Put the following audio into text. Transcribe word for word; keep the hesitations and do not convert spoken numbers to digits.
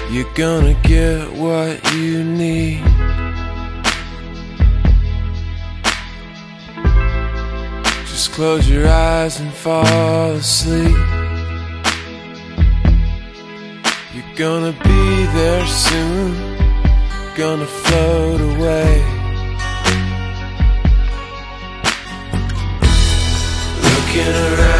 You're gonna get what you need. Just close your eyes and fall asleep. You're gonna be there soon, gonna float away. Looking around